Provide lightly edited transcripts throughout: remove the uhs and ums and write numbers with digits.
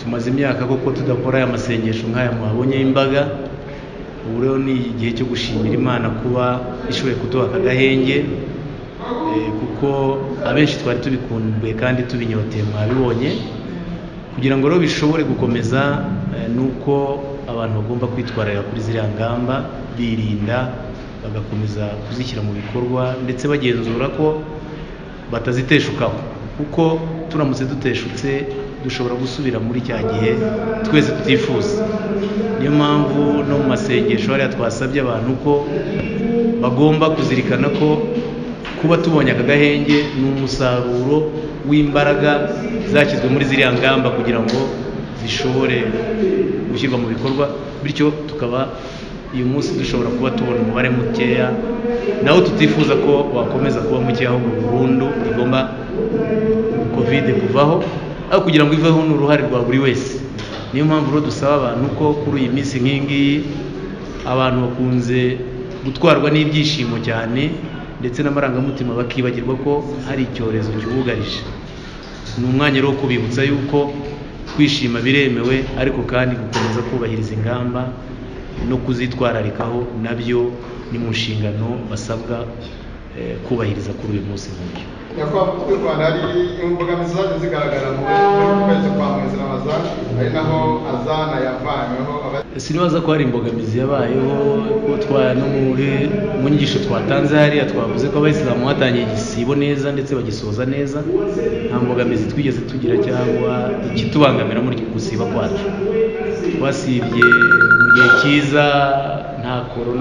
tumaze imyaka koko tudakora aya masengesho nk'aya mwabonye y'imbaga. Ubu rero ni igihe cyo gushimira Imana kuba ishoboye kuduha aka gahenge, kuko abenshi twari tubikumbuye kandi tubinyoteye mwabibonye. Kugira ngo rero bishobore gukomeza nuko abantu bagomba kwitwarira kuri ziriya ngamba, birinda bagakomeza kuzishyira mu bikorwa ndetse bagenzura ko bataziteshukaho, kuko turamutse duteshutse dushobora gusubira muri cya gihe twese tutifuza. Niyo mpamvu no mu masengesho hariya twasabye abantu ko bagomba kuzirikana ko kuba tubonye aka gahenge ni umusaruro w'imbaraga zashyizwe muri ziriya ngamba kugira ngo zishobore gushyirwa mu bikorwa, bityo tukaba uyu munsi dushobora kuba tubona umubare mukeya naho tutifuza ko wakomeza kuba mukeya, ahubwo burundu igomba covid kuvaho, aho kugira ngo iveho n'uruhare rwa buri wese. Niyo mpamvu rero dusaba abantu ko kuri iyi minsi nk'ingiyi abantu bakunze gutwarwa n'ibyishimo cyane ndetse n'amarangamutima bakibagirwa ko hari icyorezo kibugarije. Ni umwanya rero kubibutsa yuko kwishima biremewe, ariko kandi gukomeza kubahiriza ingamba no kuzitwararikaho nabyo ni mu nshingano basabwa kubahiriza kuri uyu munsi nk'uyu. Nyakubahwa mu Rwanda hari imbogamizi zaje zigaragara mu kwezi kwa mwezi Ramadhan, ari naho azana yavanyweho. Sinibaza ko hari imbogamizi yabayeho, ko no mu nyigisho twatanze hariya twavuze ko abayisilamu batangiye igisibo neza ndetse bagisoza neza. Nta mbogamizi twigeze tugira cyangwa ikitubangamira muri gusiba kwacu. Twasibye mu gihe cyiza, nta corona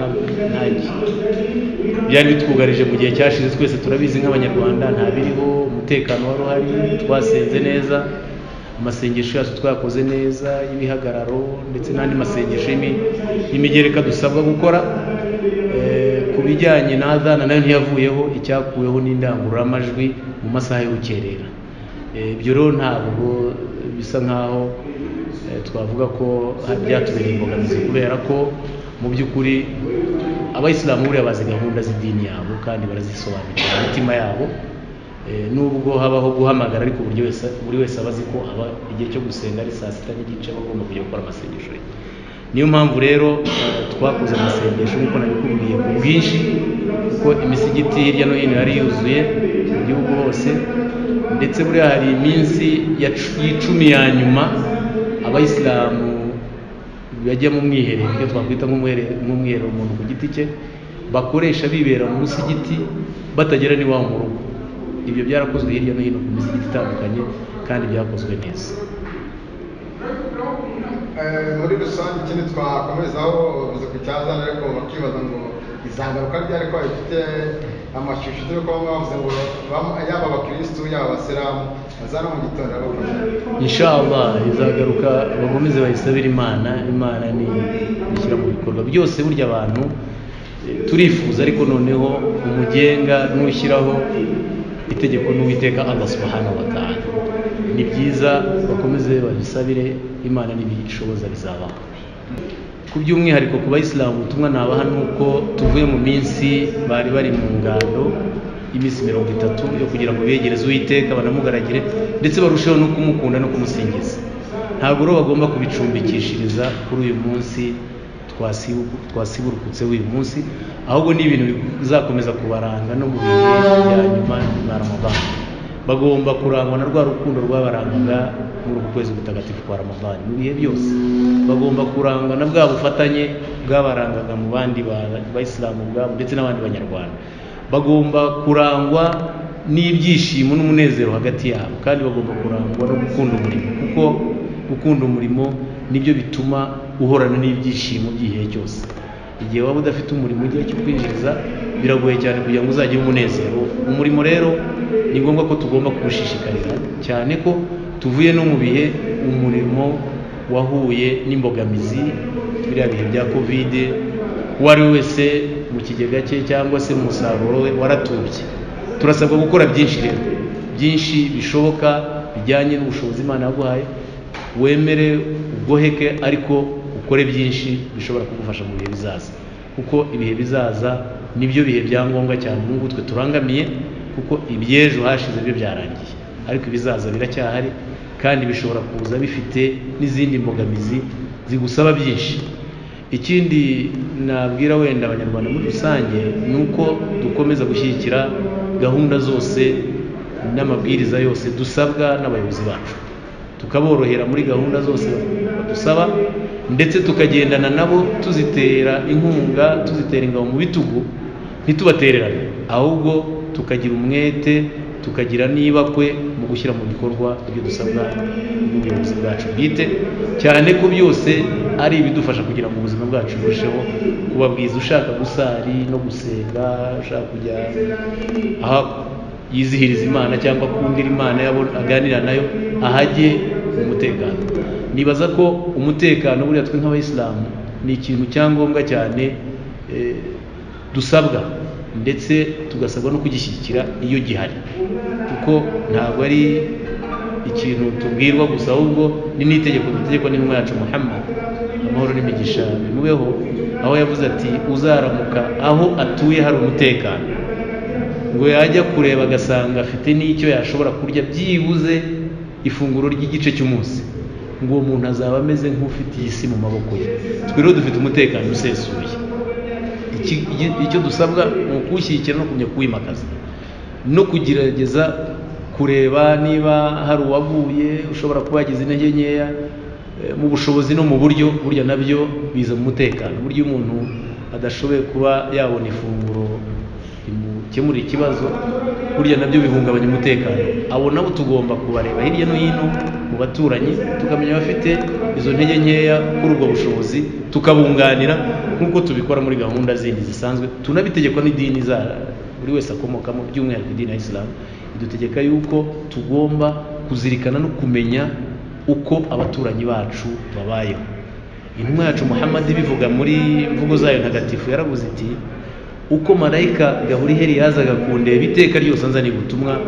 byari bitwugarije mu gihe cyashize. Twese turabizi nk'abanyarwanda nta biriho, umutekano wari uhari, twasenze neza, amasengesho yacu twakoze neza y'ibihagararo ndetse n'andi masengesho y'imigereka dusabwa gukora. Ku bijyanye na adhana nayo ntiyavuyeho, icyakuweho n'indangururamajwi mu masaha y'urukerera. Ibyo rero ntabwo bisa nkaho twavuga ko byatubereye imbogamizi, kubera ko mu by'ukuri abayisilamu buriya bazi gahunda z'idini yabo kandi barazisobanukira mu mitima yabo. Nubwo habaho guhamagara, ariko buri wese abazi ko haba igihe cyo gusenga ari saa sita n'igice bagomba kujya gukora amasengesho ye. Niyo mpamvu rero twakoze amasengesho nk'uko nabikubwiye ku bwinshi, kuko imisigiti hirya no hino yari yuzuye mu gihugu hose, ndetse buriya hari iminsi y'icumi ya nyuma abayisilamu bajya mu mwiherero, ibyo twakwita nk'umwiherero umuntu ku giti cye bakoresha bibera mu musigiti batagera n'iwabo mu rugo. Ibyo byarakozwe hirya no hino ku misigiti itandukanye kandi byakozwe neza. Muri rusange ikindi twakomezaho uvuze ku cyazana, ariko bakibaza ngo izagaruka ryari, ko ifite amashusho yo kuba bavuze ngo yaba abakirisitu yaba abasilamu bazana mu gitondo bagafasha. Inshallah izagaruka, bakomeze bayisabire Imana. Imana ni ishyira mu bikorwa byose. Burya abantu turifuza, ariko noneho umugenga n'ushyiraho itegeko n'Uwiteka Allah subhanahu wa ta'ala. Ni byiza bakomeze babisabire Imana, n'ibishoboza bizabaho. Ku by'umwihariko ku bayisilamu ubutumwa nabaha nuko tuvuye mu minsi bari mu ngando y'iminsi 30 yo kugira ngo begereze Uwiteka banamugaragire ndetse barusheho no kumukunda no kumusingiza. Ntabwo rero bagomba kubicumbikishiriza kuri uyu munsi twasiburukutse uyu munsi, ahubwo ni ibintu bizakomeza kubaranga no mu bihe bya nyuma ya Ramadan. Bagomba kurangwa na rwa rukundo rwabarangaga muri uku kwezi gutagatifu kwa Ramadan. Mu bihe byose bagomba kurangwa na bwa bufatanye bwabarangaga mu bandi bayisilamu bwabo ndetse n'abandi banyarwanda. Bagomba kurangwa n'ibyishimo n'umunezero hagati yabo, kandi bagomba kurangwa no gukunda umurimo, kuko gukunda umurimo nibyo bituma uhorana n'ibyishimo by'igihe cyose. Igihe waba udafite umurimo ugiye kwinjiriza, biragoye cyane kugira ngo uzagire umunezero. Umurimo rero ni ngombwa ko tugomba kuwushishikarira cyane, ko tuvuye no mu bihe umurimo wahuye n'imbogamizi, biriya bihe bya covid. Uwo ari we wese mu kigega cye cyangwa se mu musaruro we waratubye. Turasabwa gukora byinshi rero, byinshi bishoboka bijyanye n'ubushobozi Imana yaguhaye. Wemere ugoheke, ariko ukore byinshi bishobora kugufasha mu bihe bizaza, kuko ibihe bizaza nibyo bihe bya ngombwa cyane. N'ubwo twe turangamiye, kuko ibyejo hashize byo byarangiye, ariko ibizaza biracyahari. kandi bishobora kuza bifite n'izindi mbogamizi zigusaba byinshi. Ikindi nabwira wenda abanyarwanda muri rusange ni uko dukomeza gushyigikira gahunda zose n'amabwiriza yose dusabwa n'abayobozi bacu, tukaborohera muri gahunda zose badusaba, ndetse tukagendana nabo tuzitera inkunga, tuzitera ingabo mu bitugu, ntitubatererane, ahubwo tukagira umwete, tukagira n'ibakwe mu gushyira mu bikorwa ibyo dusabwa n'ubuyobozi bwacu bwite, cyane ko byose ari ibidufasha kugira ngo ubuzima bwacu burusheho kuba bwiza. Ushaka gusari no gusenga, ushaka kujya aho yizihiriza Imana cyangwa kundira Imana aganira nayo, ahajye umutekano. Nibaza ko umutekano buriya twe nk'abayisilamu ni ikintu cyangombwa cyane dusabwa, ndetse tugasabwa no kugishyigikira iyo gihari, kuko ntabwo ari ikintu tubwirwa gusa, ahubwo ni n'itegeko dutegekwa n'intumwa yacu Muhammad, amahoro n'imigisha bimubeho, aho yavuze ati uzaramuka aho atuye hari umutekano, ngo yajya kureba agasanga afite n'icyo yashobora kurya byibuze ifunguro ry'igice cy'umunsi, ngo uwo muntu azaba ameze nk'ufite isi mu maboko ye. Twe rero dufite umutekano usesuye. Icyo dusabwa ni ukuwushyigikira no kumenya kuwimakaza, no kugerageza kureba niba hari uwaguye ushobora kuba yagize intege nkeya mu bushobozi no mu buryo, burya nabyo biza mu mutekano. Burya umuntu adashoboye kuba yabona ifunguro rimukemurira ikibazo, burya nabyo bihungabanya umutekano. Abo nabo tugomba kubareba hirya no hino mu baturanyi, tukamenya abafite izo ntege nkeya kuri ubwo bushobozi, tukabunganira nk'uko tubikora muri gahunda zindi zisanzwe, tunabitegekwa n'idini buri wese akomokamo, by'umwihariko idini ya Islam idutegeka yuko tugomba kuzirikana no kumenya uko abaturanyi bacu babayeho. Intumwa yacu Muhammad bivuga muri mvugo zayo ntagatifu yaravuze iti, uko marayika Gaburiyeli yazaga kundeba iteka ryose anzaniye ubutumwa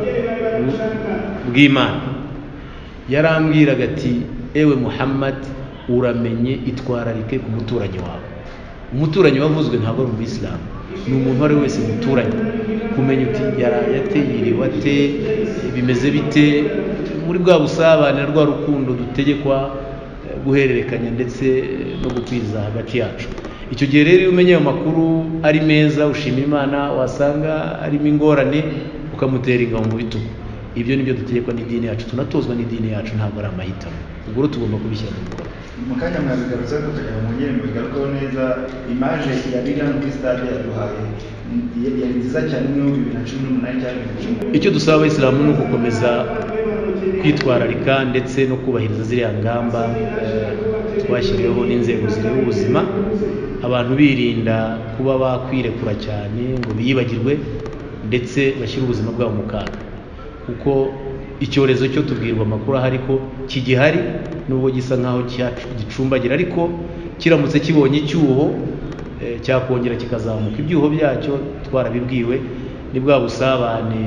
bw'Imana, yarambwiraga ati, ewe Muhammad, uramenye itwararike ku muturanyi wawe. Umuturanyi wavuzwe ntabwo ari umuyisilamu, ni umuntu wari wese muturanye, kumenya uti yaraye ate, yiriwe ate, bimeze bite, muri bwa busabane, rwa rukundo dutegekwa guhererekanya ndetse no gukwiza hagati yacu. Icyo gihe rero iyo umenye ayo makuru ari meza, ushima Imana, wasanga arimo ingorane ukamutera ingabo mu bitugu. Ibyo nibyo dutegekwa n'idini yacu, tunatozwa n'idini yacu, ntabwo ari amahitamo. Ubwo rero tugomba kubishyira mu bikorwa. Mu kanya mwabigarutse ko tukajya mu ngeri mubigarukaho neza. Image ya Lilian kuri stade yaduhaye yari nziza cyane mu 2018 cyangwa 2019. Icyo dusaba abayisilamu ni ugukomeza kwitwararika ndetse no kubahiriza ziriya ngamba twashyiriweho n'inzego zireba ubuzima, abantu birinda kuba bakwirekura cyane ngo biyibagirwe, ndetse bashyire ubuzima bwabo mu kaga, kuko icyorezo cyo tubwirwa amakuru ahari ko kigihari, nubwo gisa nkaho gicumbagira, ariko kiramutse kibonye icyuho cyakongera kikazamuka. Ibyuho byacyo twarabibwiwe, ni bwa busabane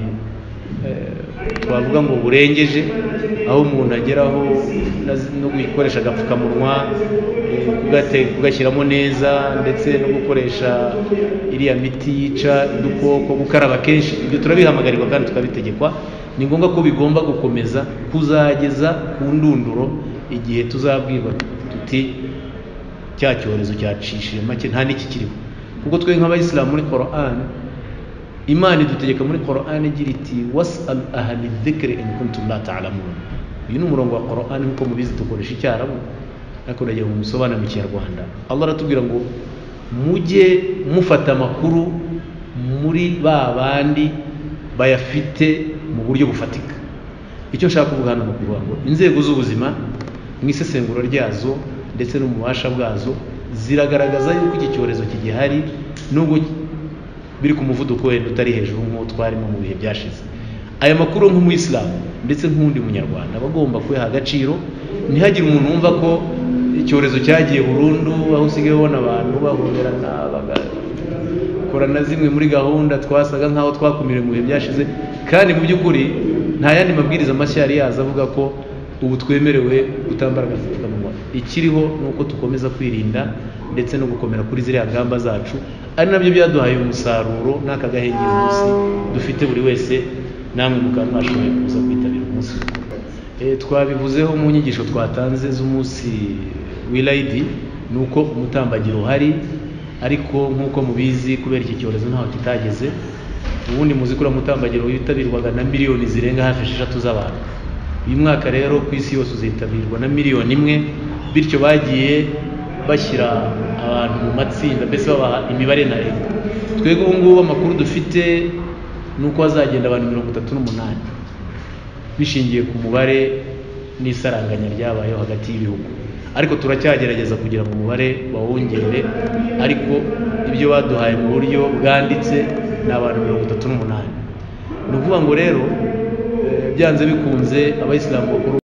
twavuga ngo burengeje, aho umuntu ageraho no gukoresha agapfukamunwa, kugashyiramo neza, ndetse no gukoresha iriya miti yica udukoko, gukaraba kenshi. Ibyo turabihamagarirwa kandi tukabitegekwa. Ni ngombwa ko bigomba gukomeza kuzageza ku ndunduro, igihe tuzabwirwa tuti cya cyorezo cyacishije make nta n'iki kiriho. Kuko twe nk'abayisilamu muri Quran, Imana idutegeka muri Quran igira iti, was'al ahli dhikri in kuntum la ta'lamun. Uyu ni umurongo wa Quran, nk'uko mubizi dukoresha Icyarabu, ariko ndagira ngo musobanure mu Kinyarwanda. Allah aratubwira ngo mujye mufata amakuru muri ba bandi bayafite mu buryo bufatika. Icyo nshaka kuvuga hano ni ukuvuga ngo inzego z'ubuzima mu isesengura ryazo ndetse no mu bubasha bwazo ziragaragaza yuko iki cyorezo kigihari, nubwo biri ku muvuduko wenda utari hejuru nk'uwo twarimo mu bihe byashize. Aya makuru nk'umuyisilamu ndetse nk'undi munyarwanda bagomba kuyaha agaciro. Ntihagire umuntu wumva ko icyorezo cyagiye burundu, aho usigaye ubona abantu bahoberana bagakora na zimwe muri gahunda twasaga nk'aho twakumire mu bihe byashize, kandi mu by'ukuri nta yandi mabwiriza mashya yari yaza avuga ko ubu twemerewe gutambara agapfukamunwa. Ikiriho ni uko dukomeza kwirinda ndetse no gukomera kuri ziriya ngamba zacu, ari nabyo byaduhaye umusaruro n'aka gahengeri munsi dufite buri wese. Namwe mukaba mwashoboye kuza kwitabira umunsi. twabivuzeho mu nyigisho twatanze z'umunsi w'Eid nuko umutambagiro uhari, ariko nk'uko mubizi kubera iki cyorezo ntaho kitageze. Ubundi muzi ko umutambagiro witabirwaga na miliyoni zirenga hafi 6 z'abantu. Uyu mwaka rero ku isi yose uzitabirwa na miliyoni 1, bityo bagiye bashyira abantu mu matsinda, mbese babaha imibare na leta. Twebwe ubu ngubu amakuru dufite nuko hazagenda abantu 38 bishingiye ku mubare n'isaranganya ryabayeho hagati y'ibihugu, ariko turacyagerageza kugira ngo umubare bawongere, ariko ibyo baduhaye mu buryo bwanditse ni abantu 38. Ni ukuvuga ngo rero byanze bikunze abayisilamu bakuru